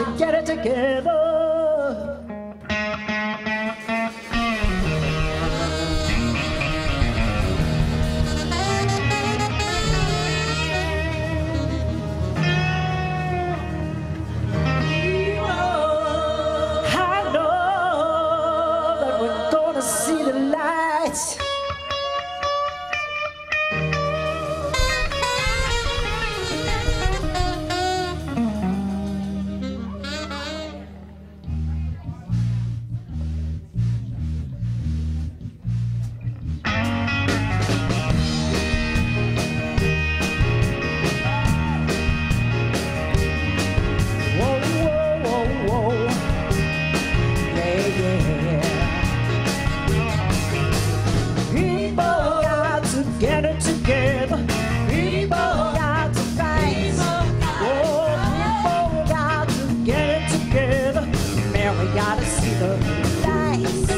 get it together. I know that we're gonna see the lights. Get it together. People got to fight. Oh, people got to get it together. Man, we gotta see the lights.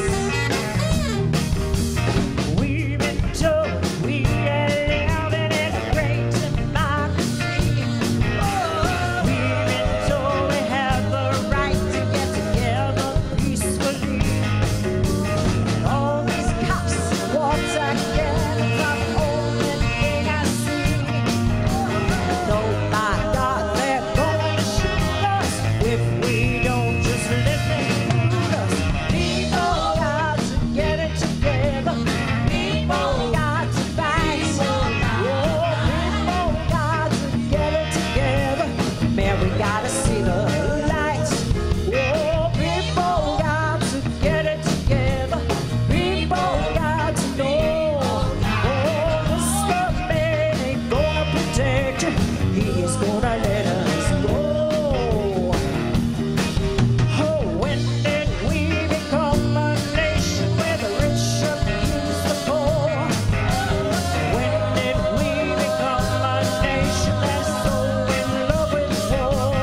We've been told we are living in a great democracy. We've been told we have the right to get together peacefully. All these cops walk together. Gotta see the lights. Oh, people got to get it together. People got to know. Oh, this man ain't gonna protect you. He's gonna let us go. Oh, when did we become a nation where the rich abuse the poor? When did we become a nation that's so in love with war?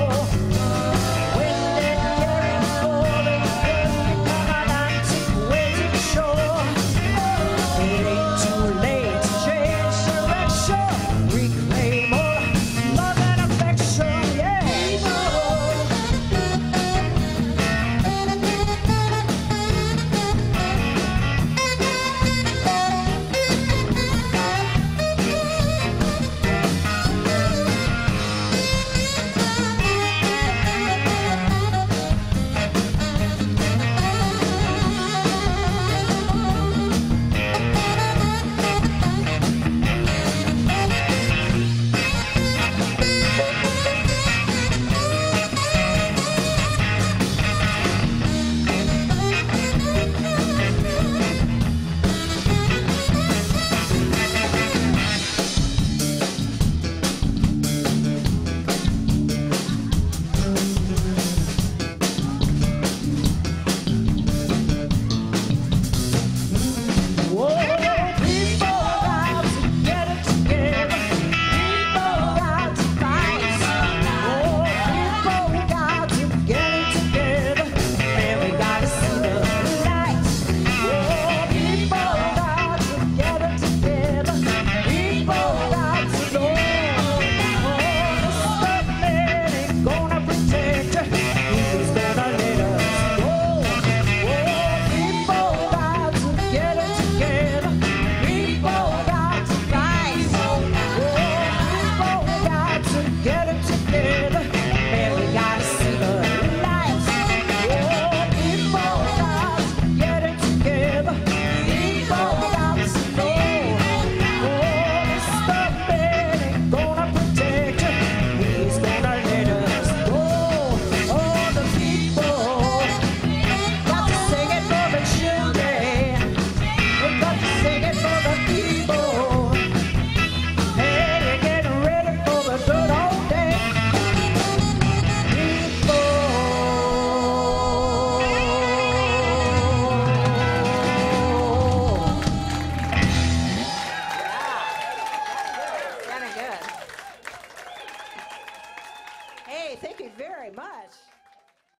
Hey, thank you very much.